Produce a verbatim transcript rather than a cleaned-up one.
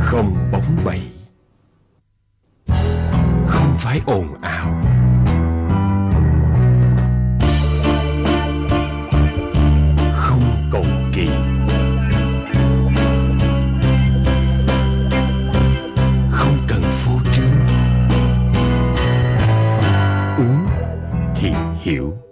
Không bóng bẩy, không phải ồn ào, không cầu kỳ, không cần phô trương. Uống thì hiểu.